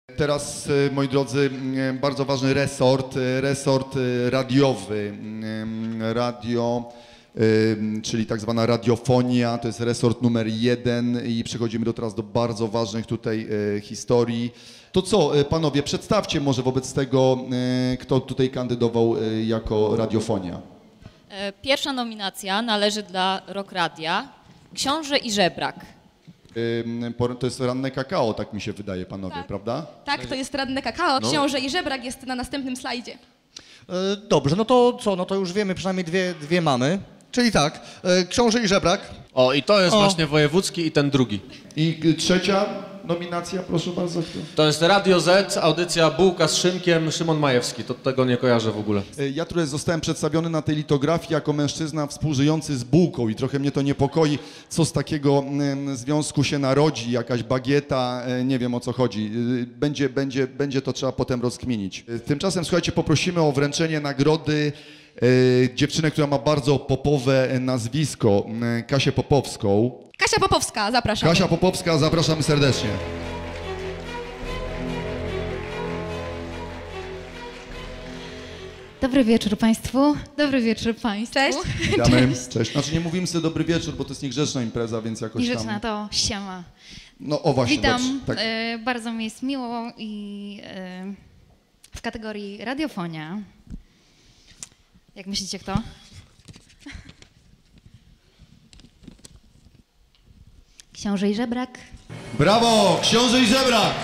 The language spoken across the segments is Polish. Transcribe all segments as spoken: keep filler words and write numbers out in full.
Teraz, moi drodzy, bardzo ważny resort, resort radiowy, radio, czyli tak zwana radiofonia, to jest resort numer jeden i przechodzimy do teraz do bardzo ważnych tutaj historii. To co, panowie, przedstawcie może wobec tego, kto tutaj kandydował jako radiofonia. Pierwsza nominacja należy dla Rock Radia, Książę i Żebrak. To jest ranne kakao, tak mi się wydaje, panowie, tak. prawda? Tak, to jest ranne kakao. No. Książę i Żebrak jest na następnym slajdzie. Dobrze, no to co, no to już wiemy, przynajmniej dwie, dwie mamy. Czyli tak, Książę i Żebrak. O, i to jest O. właśnie wojewódzki i ten drugi. I trzecia nominacja, proszę bardzo. Kto? To jest Radio Z, audycja Bułka z Szymkiem, Szymon Majewski. To tego nie kojarzę w ogóle. Ja tutaj zostałem przedstawiony na tej litografii jako mężczyzna współżyjący z bułką i trochę mnie to niepokoi, co z takiego związku się narodzi, jakaś bagieta, nie wiem o co chodzi. Będzie, będzie, będzie to trzeba potem rozkminić. Tymczasem, słuchajcie, poprosimy o wręczenie nagrody dziewczynę, która ma bardzo popowe nazwisko, Kasię Popowską. Kasia Popowska, zapraszam. Kasia Popowska, zapraszamy serdecznie. Dobry wieczór Państwu. Dobry wieczór Państwu. Cześć. Witamy. Cześć. Cześć. Znaczy nie mówimy sobie dobry wieczór, bo to jest niegrzeczna impreza, więc jakoś Niegrzeczna tam... to siema. No o właśnie, Witam. dobrze. Tak. E, bardzo mi jest miło i e, w kategorii radiofonia. Jak myślicie kto? Książę i Żebrak. Brawo! Książę i Żebrak!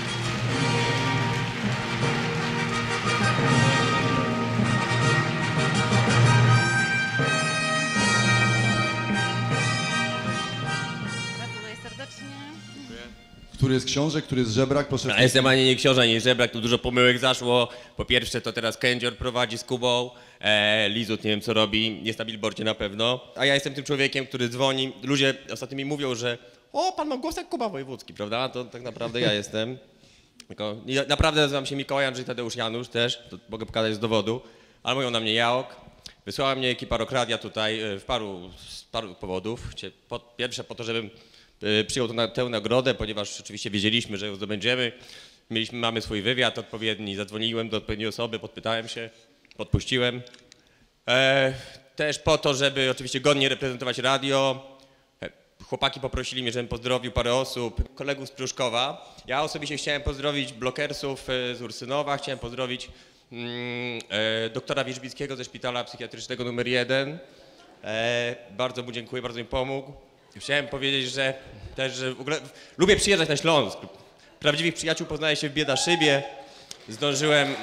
Gratuluję serdecznie. Który jest książę, który jest Żebrak? Proszę. Ja jestem ani nie książę, ani żebrak, tu dużo pomyłek zaszło. Po pierwsze to teraz Kędzior prowadzi z Kubą, e, Lizut nie wiem co robi, jest na billboardzie na pewno. A ja jestem tym człowiekiem, który dzwoni, ludzie ostatnio mi mówią, że o, pan ma głos jak Kuba Wojewódzki, prawda? To tak naprawdę ja jestem. Tylko, ja naprawdę nazywam się Mikołaj Andrzej Tadeusz Janusz też, to mogę pokazać z dowodu, ale mówią na mnie Jaok. Wysłała mnie ekipa Rock Radia tutaj w paru, z paru powodów. Po, pierwsze po to, żebym przyjął tę, tę nagrodę, ponieważ oczywiście wiedzieliśmy, że ją zdobędziemy. Mieliśmy, mamy swój wywiad odpowiedni, zadzwoniłem do odpowiedniej osoby, podpytałem się, podpuściłem. E, też po to, żeby oczywiście godnie reprezentować radio. E, chłopaki poprosili mnie, żebym pozdrowił parę osób, kolegów z Pruszkowa. Ja osobiście chciałem pozdrowić blokersów z Ursynowa, chciałem pozdrowić mm, e, doktora Wierzbickiego ze szpitala psychiatrycznego numer jeden. E, bardzo mu dziękuję, bardzo mi pomógł. Chciałem powiedzieć, że też że w ogóle lubię przyjeżdżać na Śląsk. Prawdziwych przyjaciół poznaję się w Biedaszybie. Zdążyłem...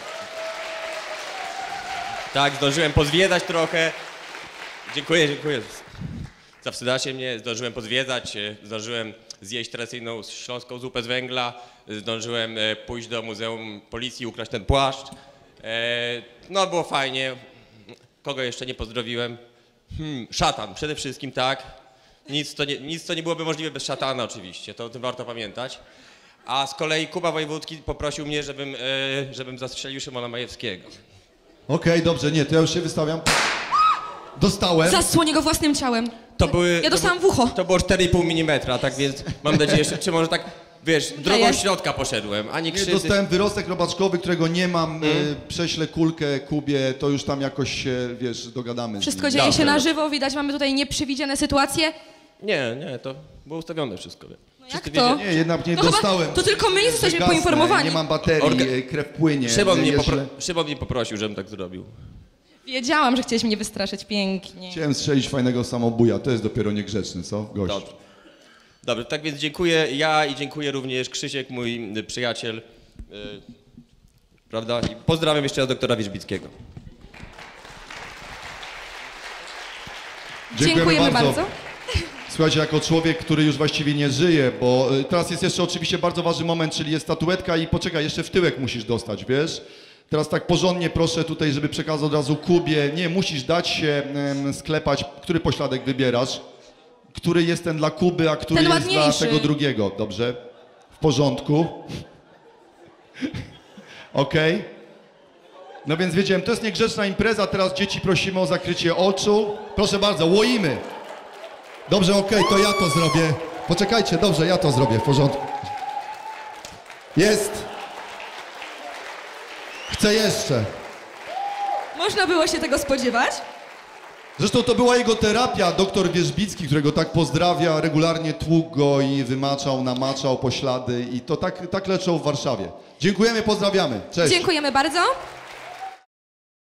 Tak, zdążyłem pozwiedzać trochę. Dziękuję, dziękuję. Zawstydacie mnie. Zdążyłem pozwiedzać, zdążyłem zjeść tradycyjną śląską zupę z węgla. Zdążyłem pójść do Muzeum Policji, ukraść ten płaszcz. No, było fajnie. Kogo jeszcze nie pozdrowiłem? Hmm, szatan, przede wszystkim tak. Nic to, nie, nic to nie byłoby możliwe bez szatana oczywiście, to o tym warto pamiętać. A z kolei Kuba Wojewódzki poprosił mnie, żebym, e, żebym zastrzelił Szymona Majewskiego. Okej, okay, dobrze, nie, to ja już się wystawiam. Dostałem. Zasłonię go własnym ciałem. To były, Ja dostałam to, w ucho. To było cztery i pół milimetra, tak więc mam nadzieję, że czy może tak, wiesz, drogą środka poszedłem, ani Nie, krzywdy. dostałem wyrostek robaczkowy, którego nie mam, Mm. y, prześlę kulkę Kubie, to już tam jakoś się, wiesz, dogadamy. Wszystko z nim. dzieje się Dobrze. na żywo, widać, mamy tutaj nieprzewidziane sytuacje. Nie, nie, to było ustawione wszystko. Wie. No Wszyscy jak to? Nie, jednak nie No chyba dostałem. to tylko my nie jesteśmy Wygasnę, poinformowani. Nie mam baterii, Orga- y, krew płynie. Szymon, mnie jeżdżę. popro- Szymon mnie poprosił, żebym tak zrobił. Wiedziałam, że chciałeś mnie wystraszyć pięknie. Chciałem strzelić fajnego samobuja, to jest dopiero niegrzeczny, co? Gość. Dobrze. Dobrze, tak więc dziękuję ja i dziękuję również Krzysiek, mój y, przyjaciel. Y, prawda? I pozdrawiam jeszcze raz doktora Wierzbickiego. Dziękujemy bardzo. Słuchajcie, jako człowiek, który już właściwie nie żyje, bo y, teraz jest jeszcze oczywiście bardzo ważny moment, czyli jest statuetka i poczekaj, jeszcze w tyłek musisz dostać, wiesz? Teraz tak porządnie proszę tutaj, żeby przekazał od razu Kubie. Nie, musisz dać się em, sklepać. Który pośladek wybierasz? Który jest ten dla Kuby, a który Ten jest dla ładniejszy. tego drugiego, dobrze? W porządku. Okej. Okay. No więc wiedziałem, to jest niegrzeczna impreza, teraz dzieci prosimy o zakrycie oczu. Proszę bardzo, łoimy. Dobrze, okej, okay, to ja to zrobię. Poczekajcie, dobrze, ja to zrobię, w porządku. Jest. Chcę jeszcze. Można było się tego spodziewać? Zresztą to była jego terapia, doktor Wierzbicki, którego tak pozdrawia, regularnie tłukł go i wymaczał, namaczał poślady i to tak, tak leczą w Warszawie. Dziękujemy, pozdrawiamy. Cześć. Dziękujemy bardzo.